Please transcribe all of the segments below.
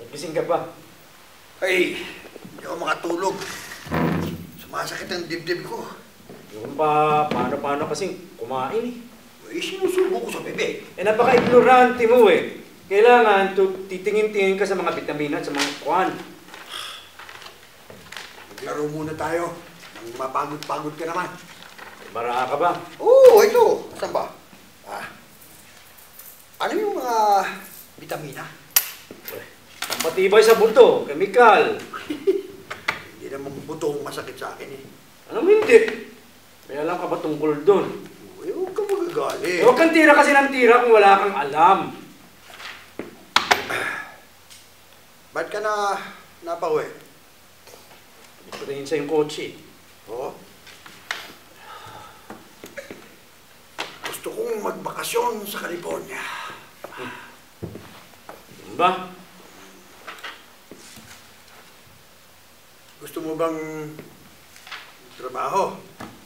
Gising ka pa. Ay, hindi ako makatulog. Sumasakit ang dibdib ko. Yung pa, paano kasing kumain eh. Eh, sinusubo ko sa bibig. Napaka-ignorante mo eh. Kailangan titingin-tingin ka sa mga vitamina at sa mga kwan. Maglaro muna tayo. Nang mapagod-pagod ka naman. Bara ka ba? Oo, ito. Saan ba? Ano yung mga vitamina? Ang patibay sa buto, kemikal. Hindi naman butong masakit sa akin eh. Ano mo hindi? May alam ka ba tungkol doon? Eh, huwag ka magagalit. Huwag kang tira kasi ng tira kung wala kang alam. Ba't ka na napauwi? Ipatayin sa yung kotse. Oo. Gusto kong magbakasyon sa California. Ano ba? Gusto mo bang trabaho?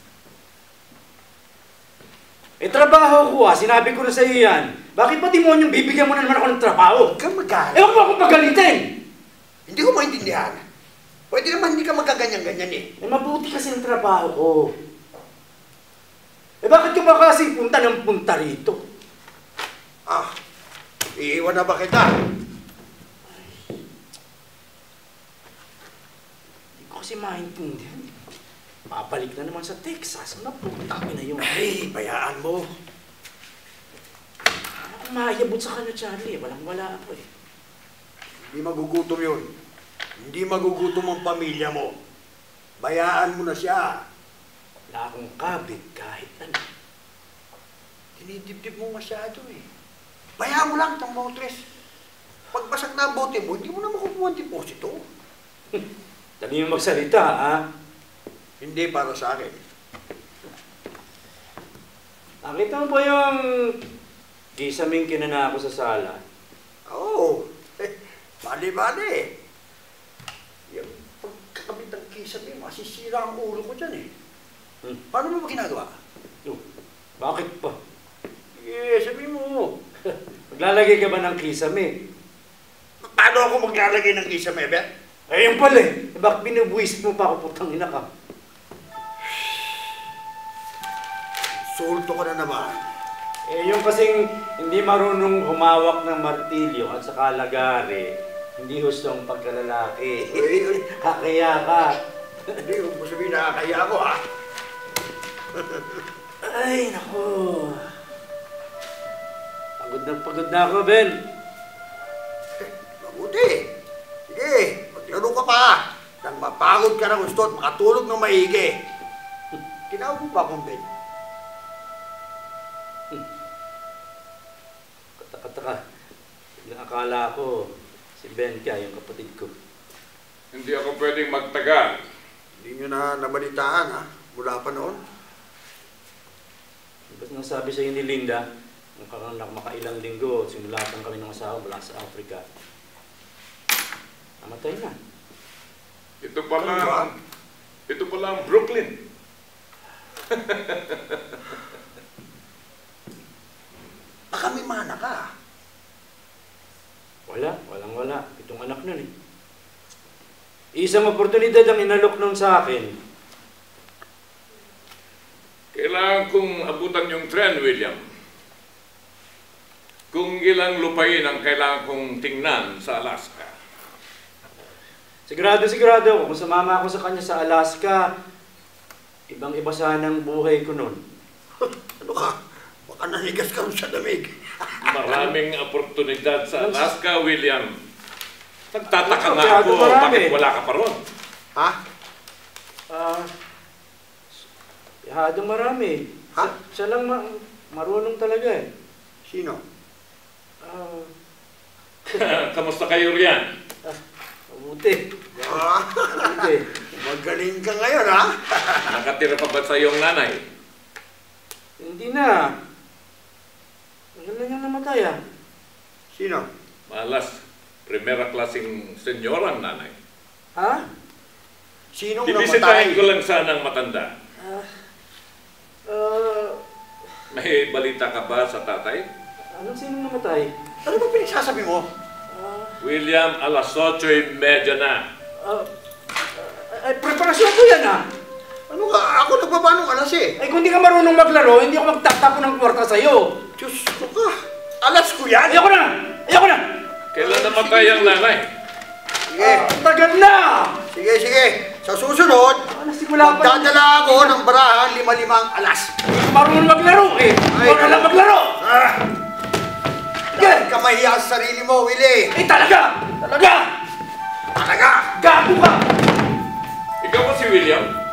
Eh, trabaho ko sinabi ko na sa iyo yan. Bakit ba demonyong bibigyan mo na naman ako ng trabaho? Huwag kang magalit. Eh, huwag mo akong pagalitin! Hindi ko maintindihan. Pwede naman hindi ka magkaganyan-ganyan eh. Eh, mabuti kasi ang trabaho ko. Eh, bakit ka ba kasi punta ng punta rito? Iiwan na ba kita? Hindi ko kasi maintindihan. Papalik na naman sa Texas. Napunta ko na yun. Ay, bayaan mo. Ano kung maayabot sa kanya, Charlie? Walang-wala ako eh. Hindi magugutom yun. Hindi magugutom ang pamilya mo. Bayaan mo na siya. Wala akong kabig kahit ano. Dinidibdib mo masyado eh. Bayaan mo lang itong botres. Pagbasag na ang bote mo, hindi mo na makukuha ang deposito. Dali yung magsalita, ha? Hindi para sa akin. Nakita mo ba yung kisaming kinanako sa sala? Oo. Bali-bali. Yung pagkakabit ng kisame, masisira ang ulo ko dyan eh. Paano mo ba ginagawa? Bakit pa? Sabi mo. Maglalagay ka ba ng kisame? Paano ako maglalagay ng kisame, Bet? Ayun pala eh. Bakit binubuisit mo pa ako, putang ina ka? Sulto ka na naman. Eh, yung kasing hindi marunong humawak ng martilyo at saka lagari, hindi hustong pagkalalaki. Kakaya ka. Hindi, huwag mo sabihin nakakaya ako, ha? Ay, naku. Pagod na ako, Ben. Mabuti. Sige, maglaro ka pa. Nang mapagod ka na gusto at makatulog ng maigi. Tinawag mo ba akong Ben? Kataka. Akala ko, si Ben ka, yung kapatid ko. Hindi ako pwedeng magtagal. Hindi nyo na nabalitaan, ha? Mula pa noon. Ba't nasabi sa'yo ni Linda, makailang linggo, simulatan kami ng asawa mula sa Africa. Namatay na. Ito pala ang Brooklyn. Baka may mana ka. Walang-wala. Itong anak nun eh. Isang oportunidad ang inalok nun sa akin. Kailangan kong abutan yung tren, William. Kung ilang lupain ang kailangan kong tingnan sa Alaska. Sigurado ako. Kung sumama ako sa kanya sa Alaska, ibang-iba sana ang buhay ko nun. Ano ka? Baka nanigas ka rin sa lamig. Maraming oportunidad sa Alaska, William. Nagtataka nga ako, bakit wala ka pa ron? Ha? Yahadong marami. Ha? Siya lang marunong talaga eh. Sino? Kamusta kayo riyan? Mabuti. Mabuti. Magaling ka ngayon, ha? Nakatira pa ba sa iyong nanay? Hindi na. Ano na niyang namatay ah? Sino? Malas, primera klaseng senyorang nanay. Ha? Sinong Bibisitahin namatay? ko lang sanang matanda. May balita ka ba sa tatay? Anong sinong namatay? Ano ba pinagsasabi mo? William, alas 8:30 na. Preparasyon ko yan, Ano ka? Ako nagbaba nung alas eh. Ay, kung hindi ka marunong maglaro, hindi ako magtatapo ng kwarta sa'yo. Diyos ko ka. Alas ko yan. Ayoko na! Ayoko na! Kailan namatay ang nanay? Sige. Tagal na! Sige, sige. Sa susunod, magdadala ako ng barahan 5-5 alas. Marunong maglaro eh. Ikaw na lang maglaro. Dahil ka mahiya sa sarili mo, Willie. Eh, talaga! Talaga! Talaga! Gago ka! Ikaw ba si William?